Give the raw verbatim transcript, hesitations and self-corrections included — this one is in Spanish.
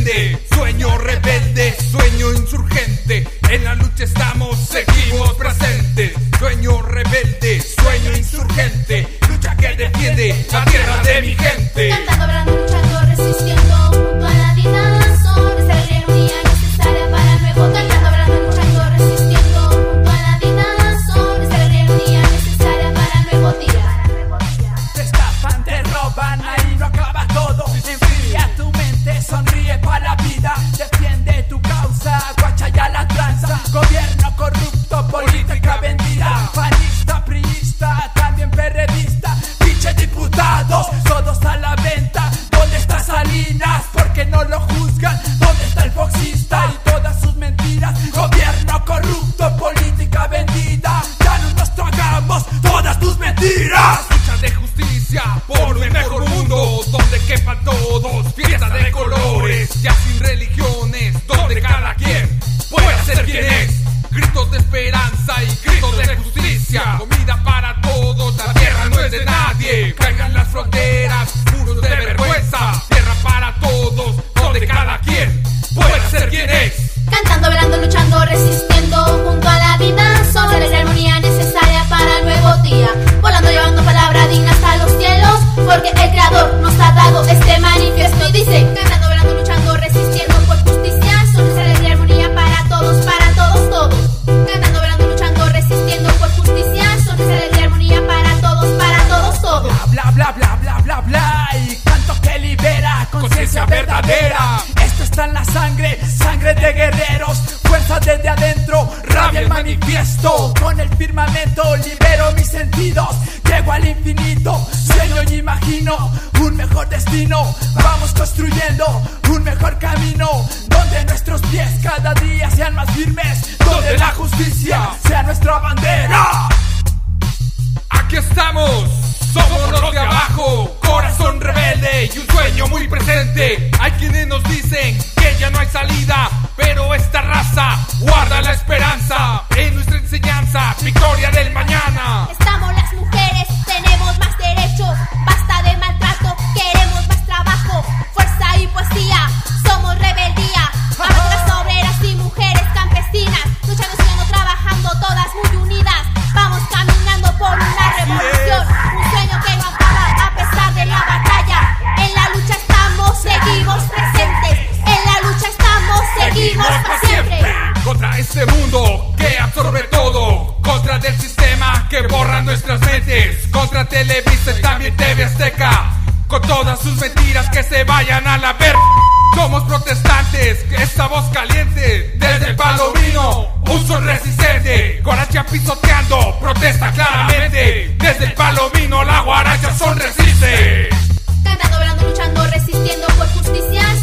defiende. Sueño rebelde, sueño insurgente. En la lucha estamos, seguimos presentes. Sueño rebelde, sueño insurgente. Lucha que defiende la tierra de mi gente. Cantando, hablando, luchando, resistiendo junto a la vida. Son esa alegría necesaria para el nuevo. Cantando, hablando, luchando, resistiendo junto a la vida. Son esa alegría necesaria para el nuevo día. Te estafan, te roban, ahí no acaba todo. Enfría tu mente, sonríe para la vida. Defiende tu causa, guacha ya la tranza. Gobierno corrupto, política vendida. Panista, priista, también perredista. Pinche diputados, todos a la venta. ¿Dónde está Salinas? ¿Por qué no lo juzgan? ¿Dónde está el foxista y todas sus mentiras? Gobierno corrupto, política vendida. Ya no nos tragamos todas tus mentiras. Lucha de justicia por un mejor mundo, donde quepan todos, fiesta de colores, ya sin religiones, donde cada quien pueda ser quien es. Gritos de esperanza y gritos de justicia, comida para todos, la tierra no es de nadie. Caigan las fronteras, muros de vergüenza, tierra para todos, donde cada quien pueda ser quien es. Cantando, velando, luchando, resistiendo junto a la vida. Son la armonía necesaria para el nuevo día. Volando, llevando palabra digna hasta los cielos, porque el Creador nos ha dado este manifiesto. Y dice: cantando, velando, luchando, resistiendo por justicia. Son la armonía para todos, para todos, todos. Cantando, velando, luchando, resistiendo por justicia. Son la armonía para todos, para todos, todos. Bla, bla, bla, bla, bla, bla. Y canto que libera, conciencia verdadera. Esto está en la sangre, sangre de guerreros. Fuerza desde adentro, rabia el manifiesto. Con el firmamento libero mis sentidos. Llego al infinito, sueño y imagino un mejor destino. Vamos construyendo un mejor camino, donde nuestros pies cada día sean más firmes, donde la justicia sea nuestra bandera. Aquí estamos, somos los de abajo, corazón rebelde y un sueño muy presente. Hay quienes nos dicen que ya no hay salida, pero esta raza guarda la esperanza en nuestra enseñanza, victoria del mañana. Estamos las mujeres, tenemos más derechos, basta de maltrato, queremos más trabajo, fuerza y poesía, somos rebeldía. Vamos las obreras y mujeres campesinas, luchando, siguiendo, trabajando, todas muy unidas. Vamos caminando por una revolución, un sueño que no acaba a pesar de la batalla. En la lucha estamos, seguimos presentes. En la lucha estamos, seguimos para siempre. Contra este mundo que absorbe todo, contra del sistema que borra nuestras mentes, contra Televisa y también T V Azteca, con todas sus mentiras que se vayan a la ver. Somos protestantes, esta voz caliente, desde el Palomino, un sol resistente, guaracha pisoteando, protesta claramente, desde el Palomino la guaracha son resiste. Cantando, velando, luchando, resistiendo por justicia.